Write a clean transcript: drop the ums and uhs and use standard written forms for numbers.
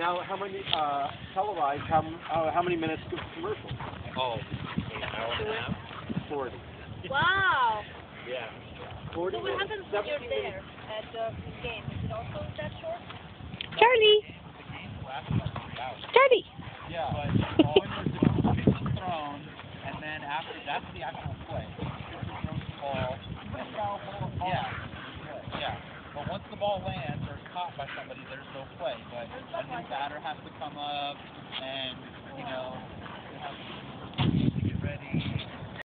Now, how many televised? How many minutes of commercial? Oh, an hour and a half. 40. Wow. Yeah. 40. So what happens when you're there at the game? Is it also that short? Charlie. Charlie. Yeah, but all when you're doing thrown, and then after that's the actual play. Throws the ball. Yeah. Yeah. But once the ball lands or is caught by somebody, there's no play. But a new batter has to come up, and you know,